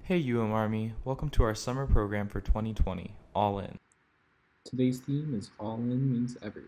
Hey Army, welcome to our summer program for 2020, All In. Today's theme is All In Means Everyone.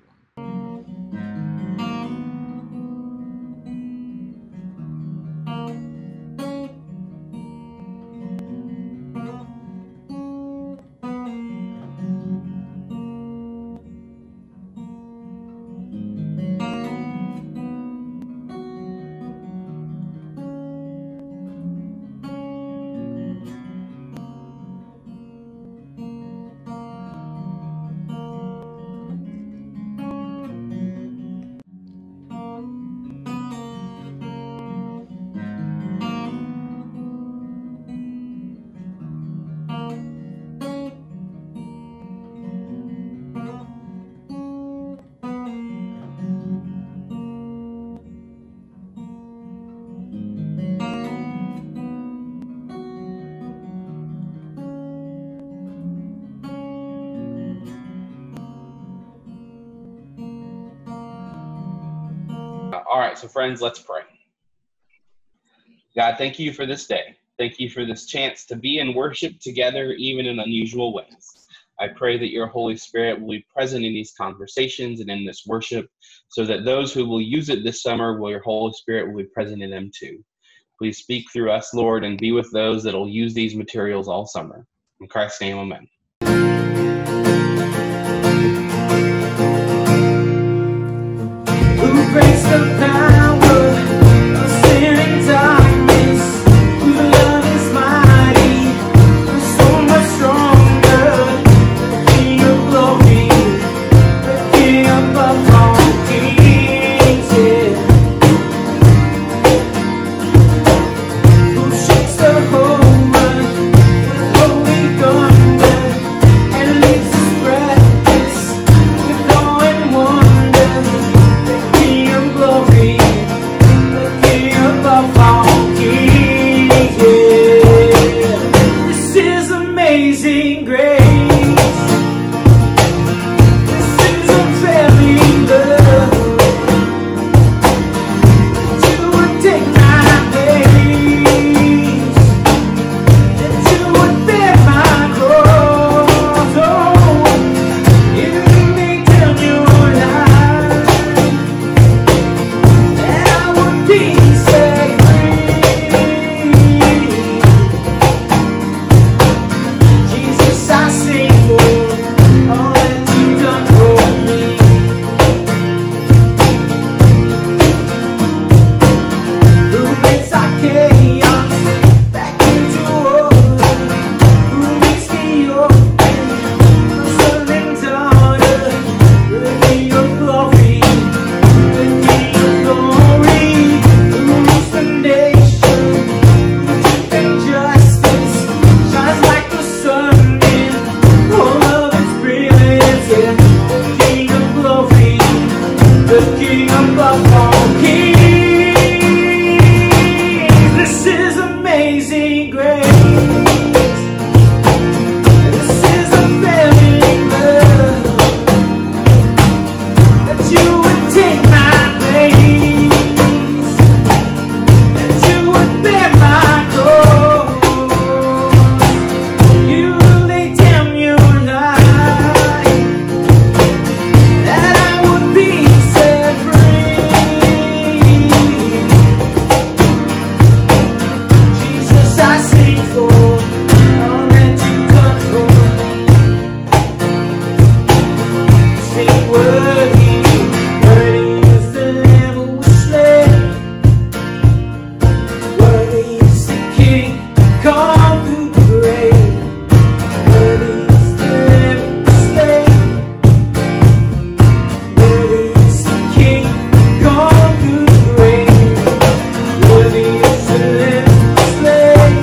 All right, so friends, let's pray. God, thank you for this day. Thank you for this chance to be in worship together, even in unusual ways. I pray that your Holy Spirit will be present in these conversations and in this worship, so that those who will use it this summer, your Holy Spirit will be present in them too. Please speak through us, Lord, and be with those that will use these materials all summer. In Christ's name, amen. Who breaks the power of sin and darkness? Who love is mighty, so much stronger. The King of glory, the King above all kings, yeah. Who shakes the whole earth with holy thunder and leaves us breathless with awe and wonder. Glory, the King above all kings, yeah. This is amazing grace. This is unfailing love. That you would take my place, that you would bear my cross. Oh, you may tell your life. Jesus, I sing for all that you've done for me. Who makes our chaos back into order? Who makes me open, son and daughter? The King of glory, the King of glory, who rules the nation, truth and justice shines like the sun in all of its brilliance, yeah. The King of glory, the King above all kings. This is amazing grace. This is unfailing love, that you would take my place, that you would bear my cross. You lay down your life, that I would be set free. Jesus, I sing for all that you've done for me. Sing worthy, worthy is the Lamb who was slain. Worthy is the King, come through the grave. Worthy is the Lamb who was slain. Worthy is the King, come through the grave. Worthy is the Lamb who was slain.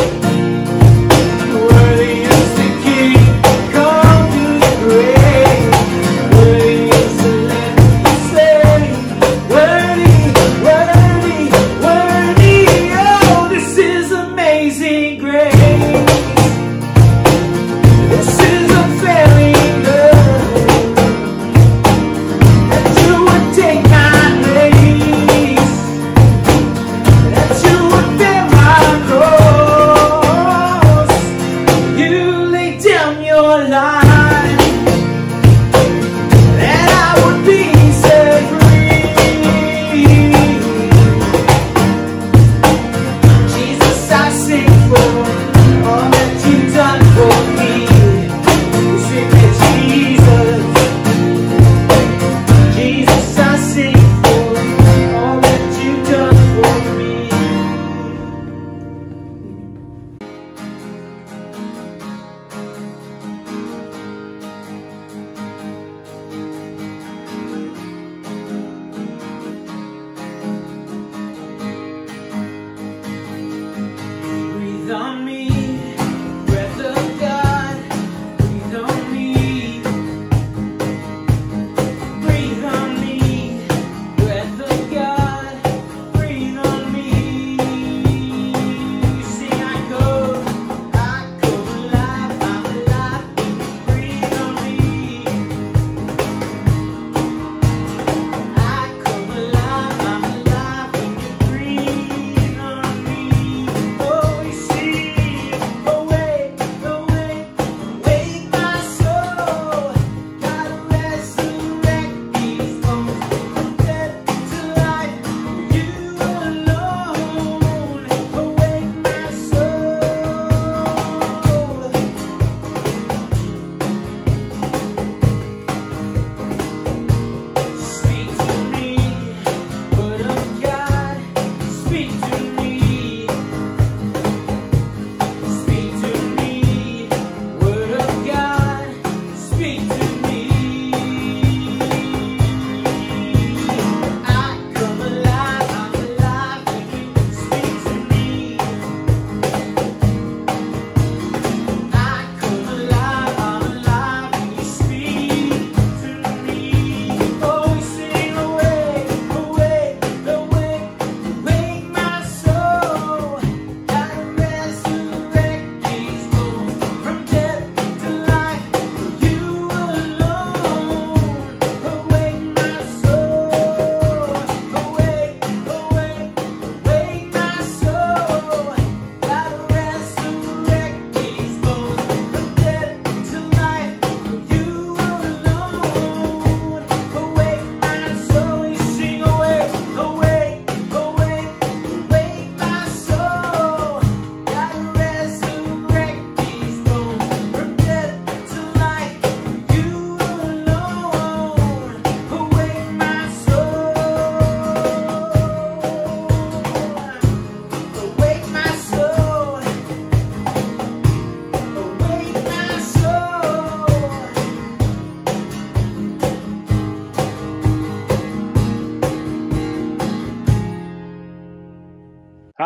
Worthy is the King, come through the grave. Worthy is the Lamb who was slain. Worthy, worthy, worthy. Oh, this is amazing grace. This is unfailing love, that you would take my place, that you would bear my cross.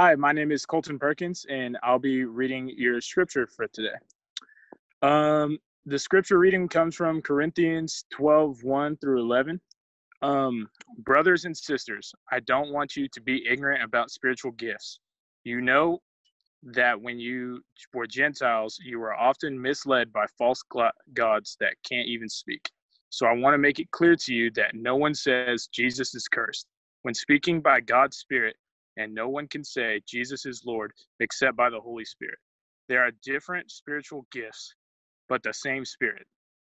Hi, my name is Colton Perkins, and I'll be reading your scripture for today. The scripture reading comes from Corinthians 12:1 through 11. Brothers and sisters, I don't want you to be ignorant about spiritual gifts. You know that when you were Gentiles, you were often misled by false gods that can't even speak. So I want to make it clear to you that no one says Jesus is cursed when speaking by God's Spirit, and no one can say Jesus is Lord except by the Holy Spirit. There are different spiritual gifts, but the same Spirit.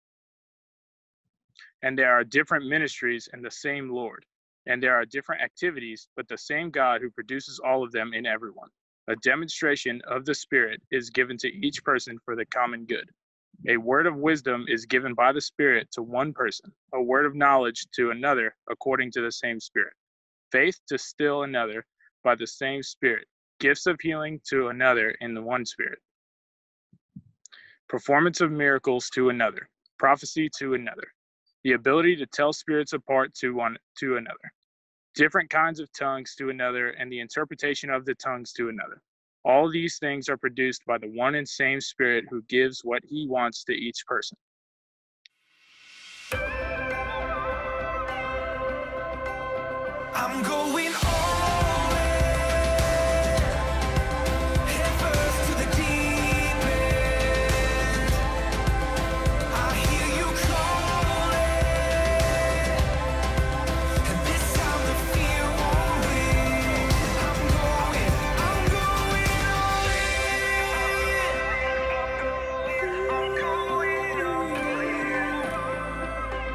And there are different ministries and the same Lord. And there are different activities, but the same God who produces all of them in everyone. A demonstration of the Spirit is given to each person for the common good. A word of wisdom is given by the Spirit to one person, a word of knowledge to another according to the same Spirit, faith to still another by the same Spirit, gifts of healing to another in the one Spirit, performance of miracles to another, prophecy to another, the ability to tell spirits apart to another, different kinds of tongues to another, and the interpretation of the tongues to another. All these things are produced by the one and same Spirit who gives what he wants to each person. I'm going all in, head first to the deep end. I hear you calling, and this time the fear won't win. I'm going all in. I'm going all in.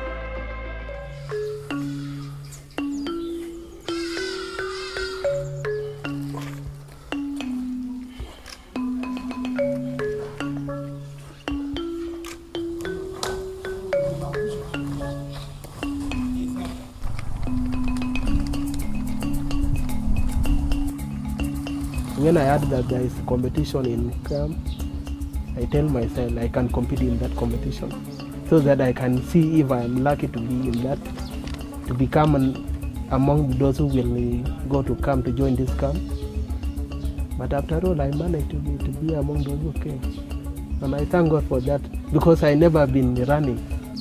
When I heard that there is competition in camp, I tell myself I can compete in that competition so that I can see if I am lucky to be in that, to become among those who will go to camp to join this camp. But after all, I managed to be among those who came. And I thank God for that because I never been running.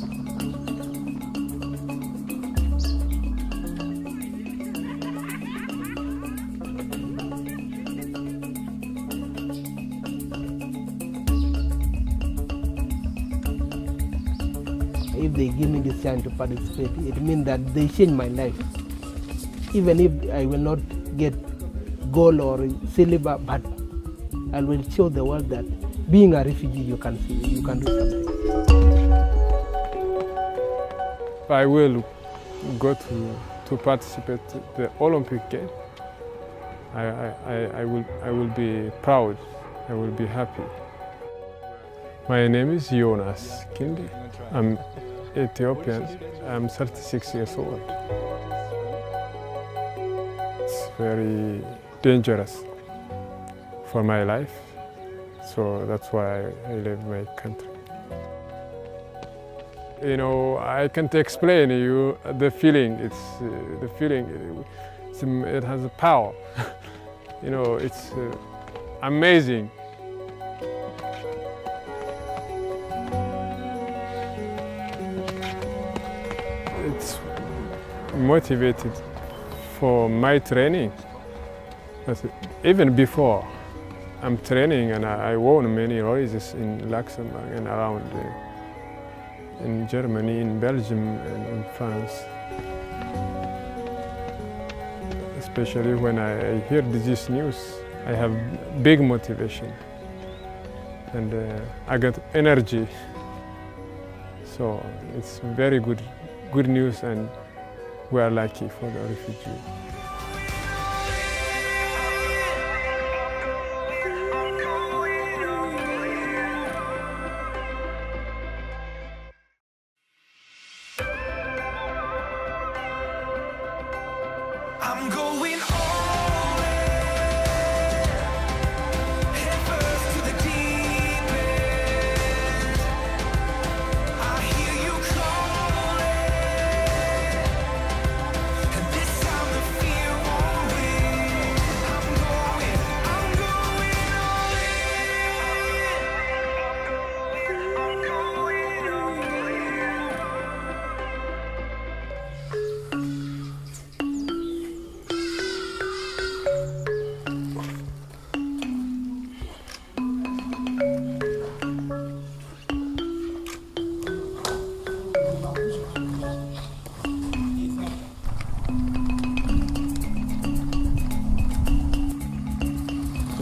If they give me this chance to participate, it means that they change my life. Even if I will not get gold or silver, but I will show the world that being a refugee, you can do something. I will go to participate in the Olympic Games. I will be proud. I will be happy. My name is Jonas Kindi. I'm Ethiopian. I'm 36 years old. It's very dangerous for my life, so that's why I leave my country. You know, I can't explain you the feeling. It's the feeling. It has a power. You know, it's amazing. It's motivated for my training. But even before, I'm training and I won many races in Luxembourg and around in Germany, in Belgium and in France. Especially when I hear this news, I have big motivation and I get energy. So it's very good news, and we are lucky for the refugee. I'm going all in, head first to the deep end. I hear you calling, and this time the fear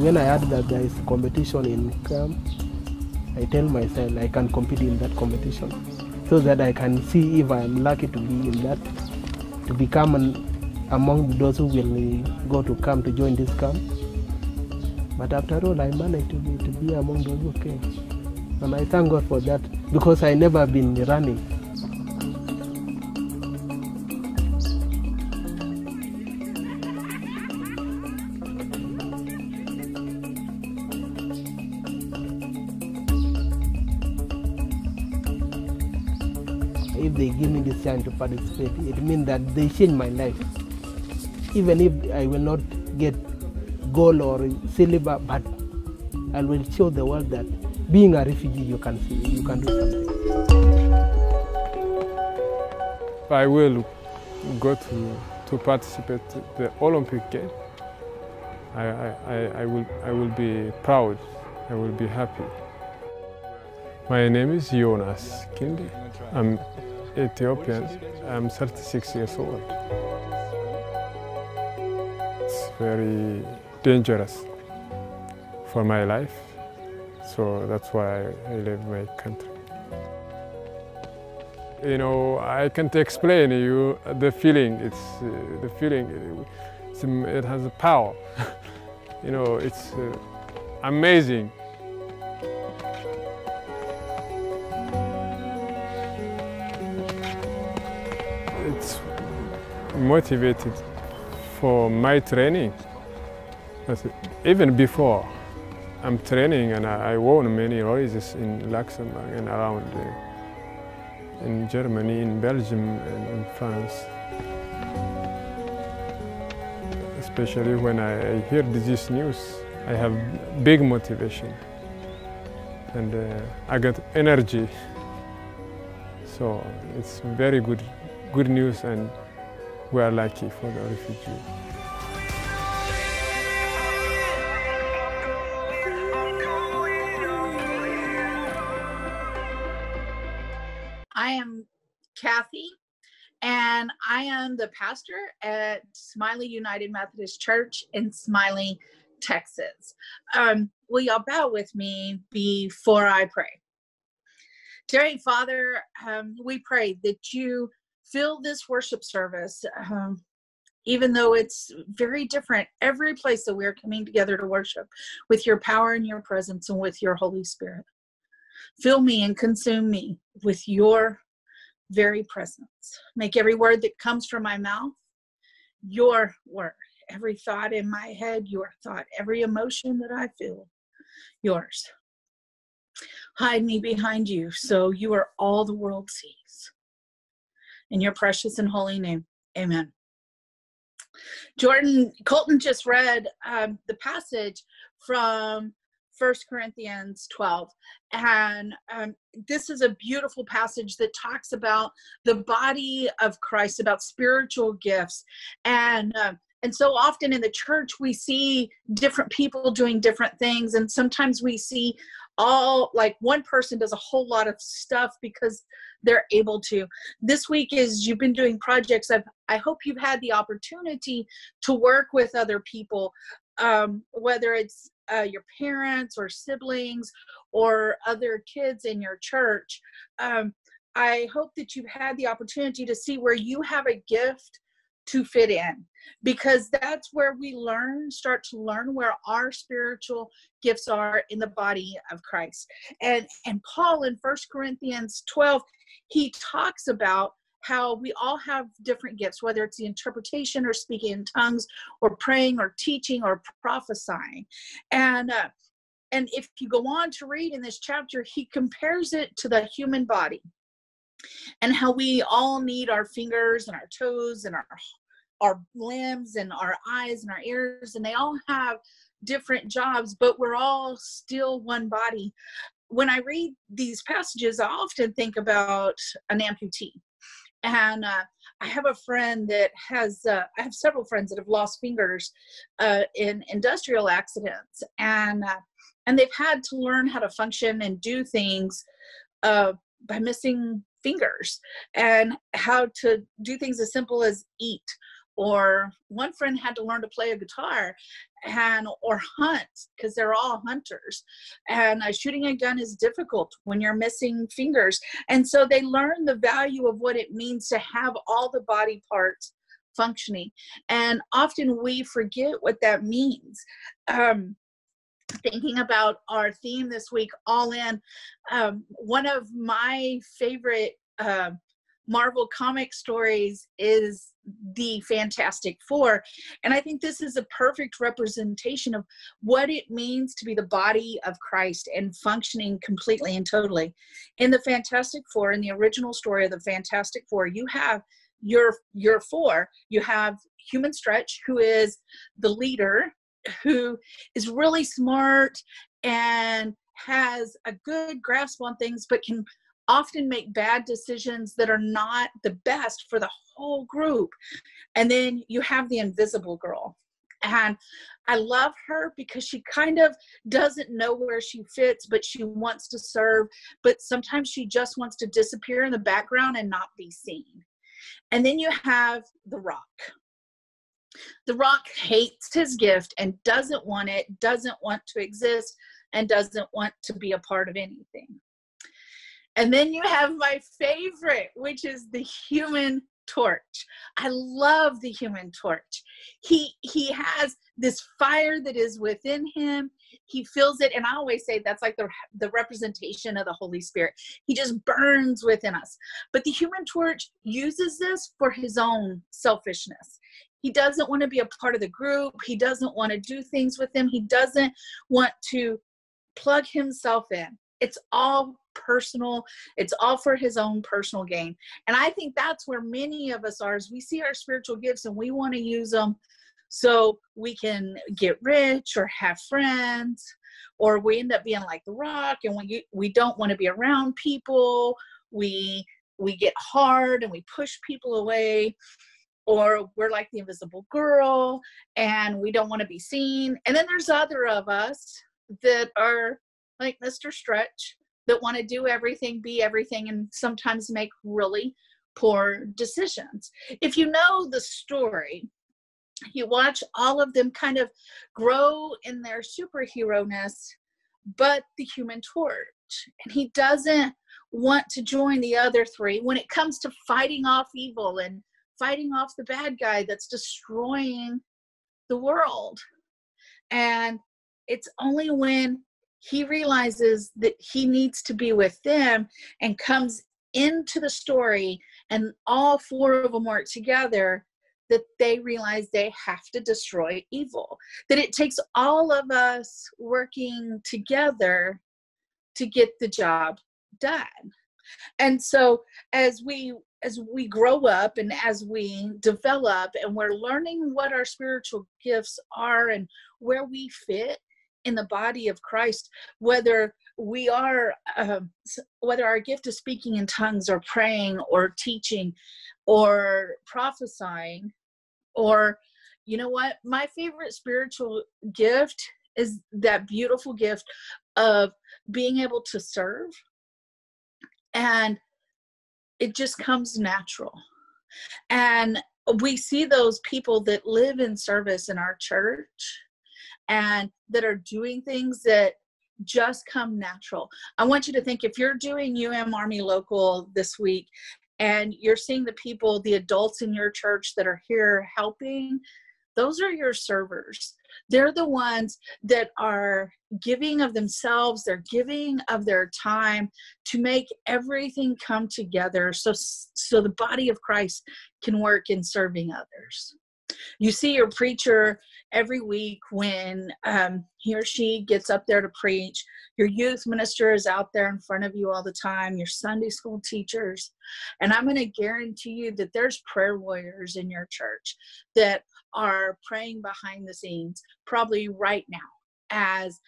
when I heard that there is competition in camp, I tell myself I can compete in that competition so that I can see if I am lucky to be in that, to become among those who will go to camp, to join this camp. But after all, I managed to be among those who came. And I thank God for that, because I never been running. If they give me this chance to participate, it means that they change my life. Even if I will not get gold or silver, but I will show the world that being a refugee, you can do something. I will go to participate in the Olympic game. I will be proud. I will be happy. My name is Jonas Kindi. I'm Ethiopian. I'm 36 years old. It's very dangerous for my life, so that's why I leave my country. You know, I can't explain you the feeling. It's the feeling. It has a power. You know, it's amazing. It's motivated for my training. Even before, I'm training and I won many races in Luxembourg and around in Germany, in Belgium and in France. Especially when I hear this news, I have big motivation and I get energy. So it's very good news, and we are lucky for the refugee. I am Kathy, and I am the pastor at Smiley United Methodist Church in Smiley, Texas. Will y'all bow with me before I pray? Dear Heavenly Father, we pray that you fill this worship service, even though it's very different, every place that we're coming together to worship, with your power and your presence and with your Holy Spirit. Fill me and consume me with your very presence. Make every word that comes from my mouth your word. Every thought in my head, your thought. Every emotion that I feel, yours. Hide me behind you so you are all the world sees. In your precious and holy name, amen. Colton just read the passage from 1 Corinthians 12. And this is a beautiful passage that talks about the body of Christ, about spiritual gifts. And so often in the church, we see different people doing different things. And sometimes we see like one person does a whole lot of stuff because they're able to. This week, as you've been doing projects, I hope you've had the opportunity to work with other people, whether it's your parents or siblings or other kids in your church. I hope that you've had the opportunity to see where you have a gift to fit in, because that's where we start to learn where our spiritual gifts are in the body of Christ. And Paul in 1 Corinthians 12, he talks about how we all have different gifts, whether it's the interpretation or speaking in tongues or praying or teaching or prophesying. And if you go on to read in this chapter, he compares it to the human body and how we all need our fingers and our toes and our limbs and our eyes and our ears, and they all have different jobs, but we're all still one body. When I read these passages, I often think about an amputee. And I have a friend that I have several friends that have lost fingers in industrial accidents, and they've had to learn how to function and do things by missing fingers, and how to do things as simple as eat or one friend had to learn to play a guitar or hunt, because they're all hunters, and shooting a gun is difficult when you're missing fingers. And so they learn the value of what it means to have all the body parts functioning, and often we forget what that means. Thinking about our theme this week, All In, one of my favorite Marvel comic stories is the Fantastic Four. And I think this is a perfect representation of what it means to be the body of Christ and functioning completely and totally. In the Fantastic Four, in the original story of the Fantastic Four, you have your four. You have Human Stretch, who is the leader, who is really smart and has a good grasp on things, but can often make bad decisions that are not the best for the whole group. And then you have the Invisible Girl. And I love her because she kind of doesn't know where she fits, but she wants to serve. But sometimes she just wants to disappear in the background and not be seen. And then you have the Rock. The Rock hates his gift and doesn't want it, doesn't want to exist, and doesn't want to be a part of anything. And then you have my favorite, which is the Human Torch. I love the Human Torch. He has this fire that is within him. He feels it, and I always say that's like the representation of the Holy Spirit. He just burns within us. But the Human Torch uses this for his own selfishness. He doesn't want to be a part of the group. He doesn't want to do things with them. He doesn't want to plug himself in. It's all personal. It's all for his own personal gain. And I think that's where many of us are, is we see our spiritual gifts and we want to use them so we can get rich or have friends, or we end up being like the Rock and we don't want to be around people. We get hard and we push people away. Or we're like the Invisible Girl and we don't want to be seen. And then there's other of us that are like Mr. Stretch, that want to do everything, be everything, and sometimes make really poor decisions. If you know the story, you watch all of them kind of grow in their superhero-ness, but the Human Torch, and he doesn't want to join the other three when it comes to fighting off evil and fighting off the bad guy that's destroying the world. And it's only when he realizes that he needs to be with them and comes into the story and all four of them work together that they realize they have to destroy evil. That it takes all of us working together to get the job done. And so as we grow up and as we develop and we're learning what our spiritual gifts are and where we fit in the body of Christ, whether we are, whether our gift is speaking in tongues or praying or teaching or prophesying, or, you know what, my favorite spiritual gift is that beautiful gift of being able to serve. And it just comes natural. And we see those people that live in service in our church and that are doing things that just come natural. I want you to think, if you're doing Army Local this week and you're seeing the people, the adults in your church that are here helping, those are your servers. They're the ones that are giving of themselves, they're giving of their time to make everything come together so the body of Christ can work in serving others. You see your preacher every week when he or she gets up there to preach. Your youth minister is out there in front of you all the time, your Sunday school teachers. And I'm going to guarantee you that there's prayer warriors in your church that are praying behind the scenes, probably right now, as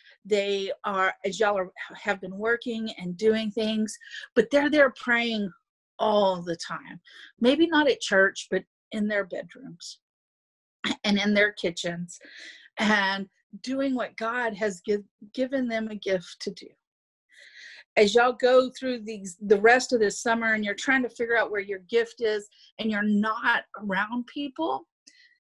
y'all have been working and doing things, but they're there praying all the time. Maybe not at church, but in their bedrooms and in their kitchens, and doing what God has given them a gift to do. As y'all go through the rest of this summer and you're trying to figure out where your gift is and you're not around people,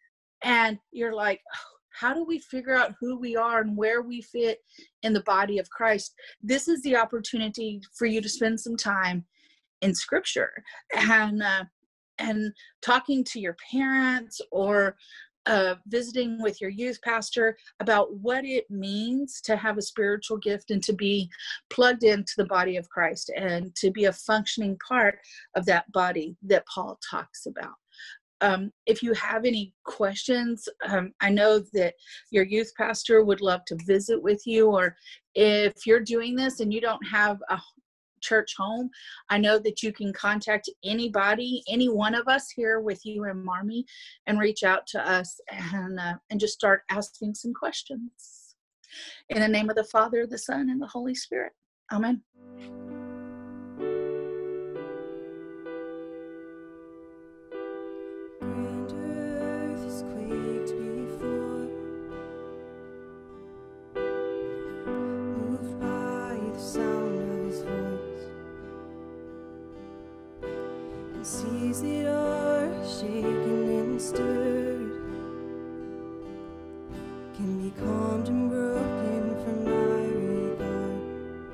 and you're like, oh, how do we figure out who we are and where we fit in the body of Christ? This is the opportunity for you to spend some time in Scripture and talking to your parents or visiting with your youth pastor about what it means to have a spiritual gift and to be plugged into the body of Christ and to be a functioning part of that body that Paul talks about. If you have any questions, I know that your youth pastor would love to visit with you, or if you're doing this and you don't have a church home, I know that you can contact anybody, any one of us here with you in Marmy, and reach out to us and just start asking some questions. In the name of the Father, the Son, and the Holy Spirit. Amen. Seas that are shaken and stirred can be calmed and broken from my regard.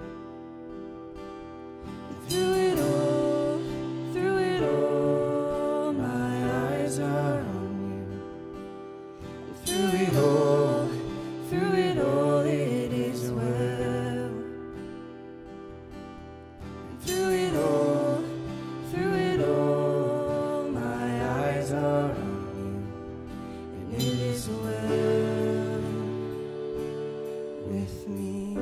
And through it all, my eyes are on you. And through it all, it is well. And through it all, my eyes are on you, and it is well with me.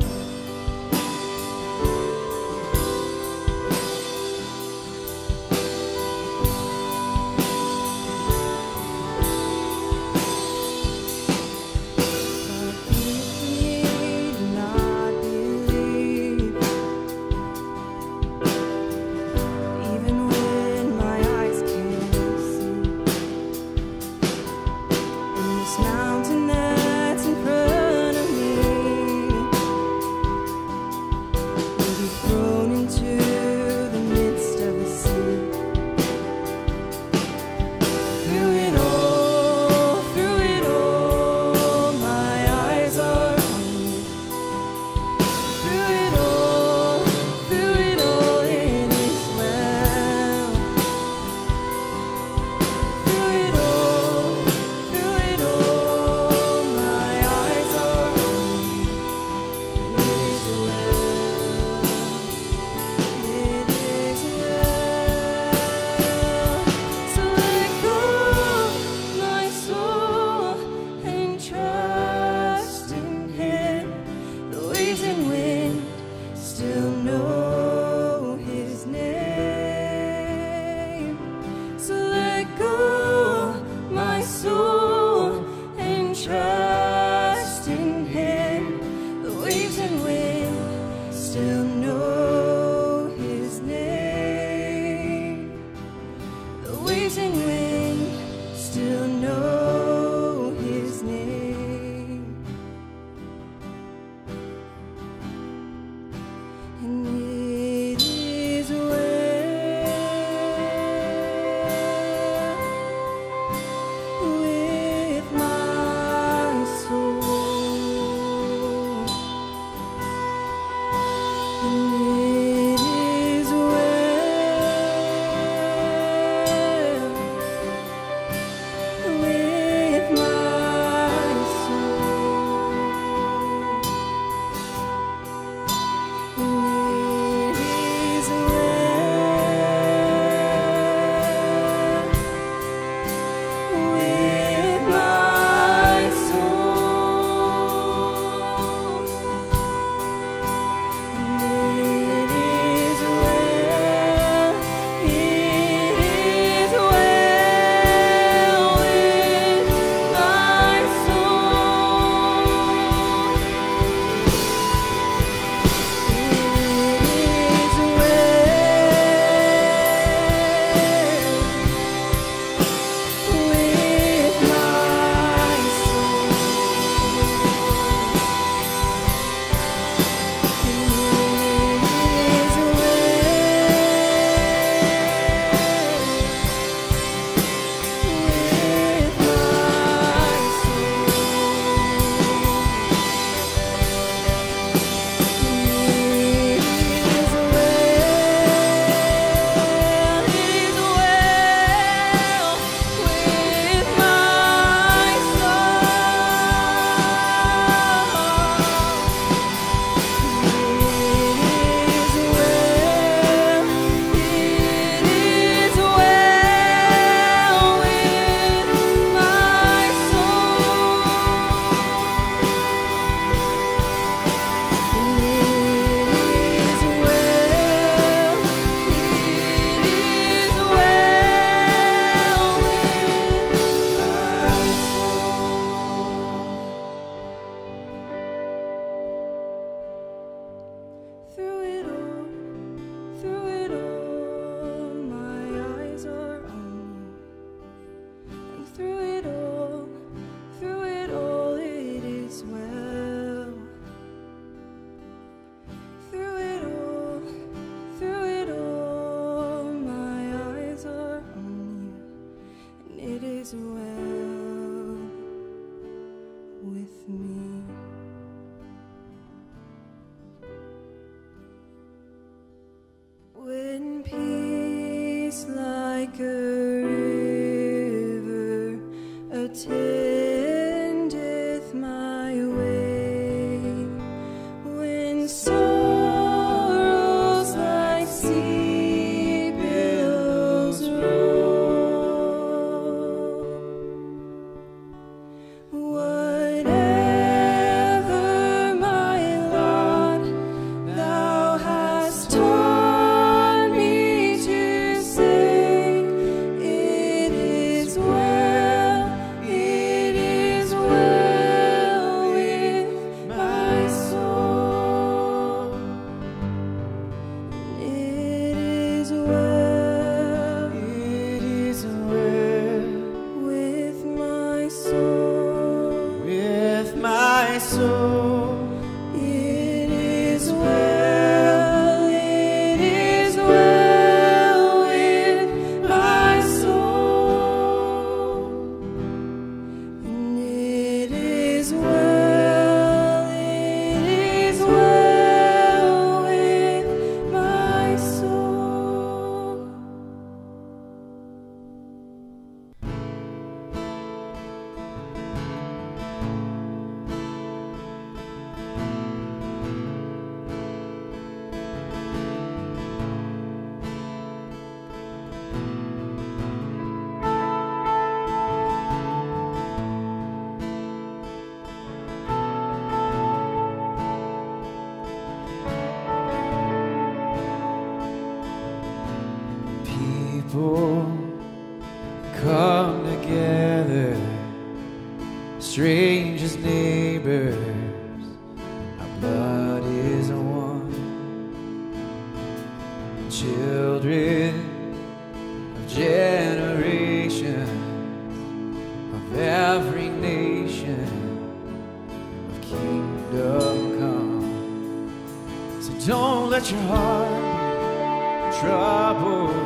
But if we do not believe, even when my eyes can't see, in this mountain that's in front of me will be thrown into the midst of the sea. Through it all, my eyes are on you. Through it all, it is well. Through it all, my eyes are on you. It is well. It is well. So let go, my soul, and trust in Him. The waves and wind still know His name. So let go, my soul, and trust in Him. The waves and wind still know His name. The waves and wind still know His name. And it is well with my soul. And like a river attendeth my way. When sorrows like sea billows roll, whatever my lot, thou hast taught me to say, it is well with my soul. It is well with my soul. With my soul. It is well with my soul. And it is well with my soul. People come together, strangers, neighbors, our blood is one. Children of generations, of every nation, of kingdom come. So don't let your heart be troubled.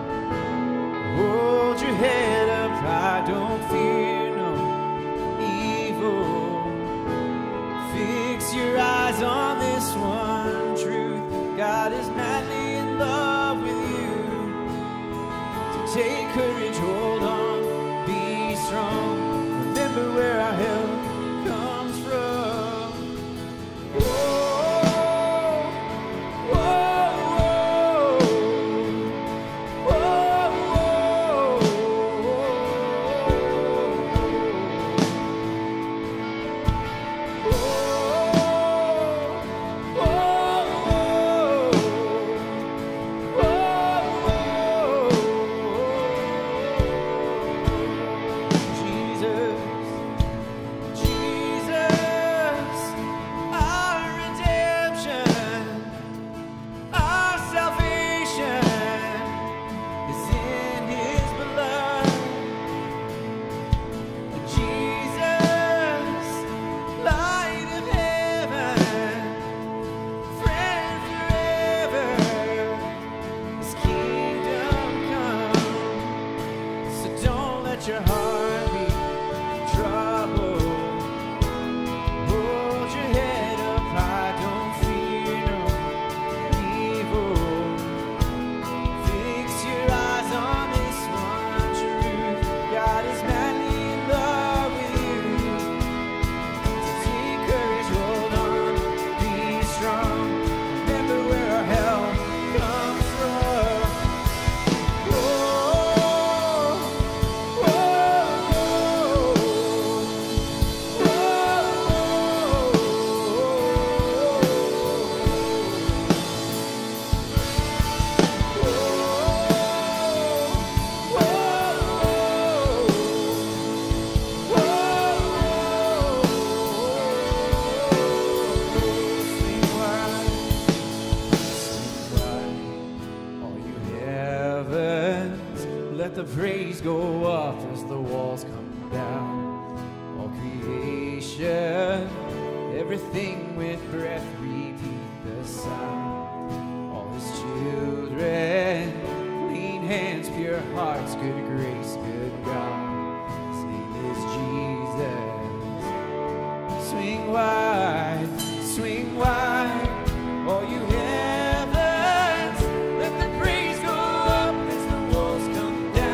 Hold your head up high, don't fear no evil. Fix your eyes on this one truth: God is madly in love with you. So take courage, hold on, be strong. Remember where our help comes from. Your heart be troubled. Hold your head up high, don't fear no evil. Fix your eyes on this one truth: God is madly in love with you. So take courage, hold on, be strong. Remember where our help comes from. Let the praise go up as the walls come down. All creation, everything with breath, repeat the sound. All his children, clean hands, pure hearts, good grace, good God. His name is Jesus. Swing wide, swing wide, all you heavens, let the praise go up as the walls come down.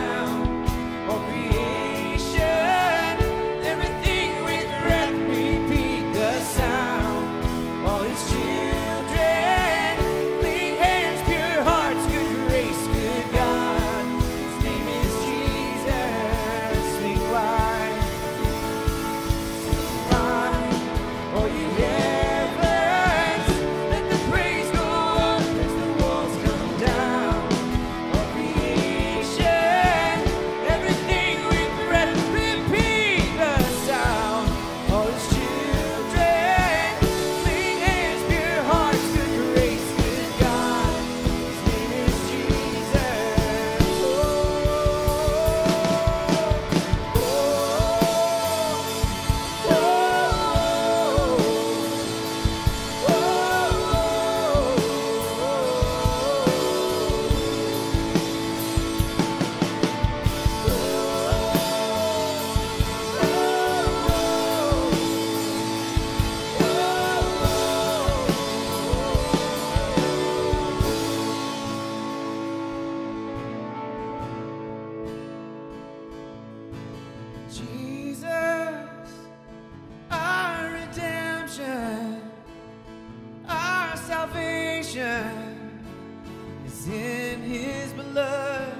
salvation is in his blood.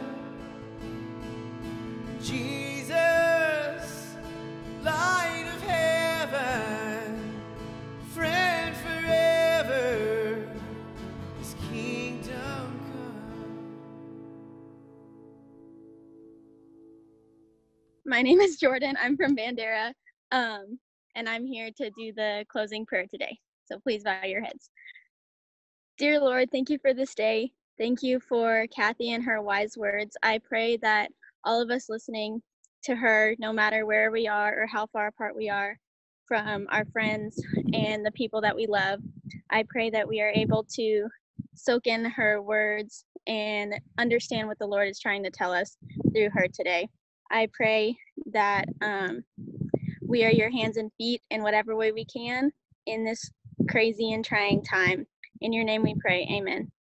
Jesus, light of heaven, friend forever, his kingdom come. My name is Jordan. I'm from Bandera, and I'm here to do the closing prayer today. So please bow your heads. Dear Lord, thank you for this day. Thank you for Kathy and her wise words. I pray that all of us listening to her, no matter where we are or how far apart we are from our friends and the people that we love, I pray that we are able to soak in her words and understand what the Lord is trying to tell us through her today. I pray that we are your hands and feet in whatever way we can in this crazy and trying time. In your name we pray, amen.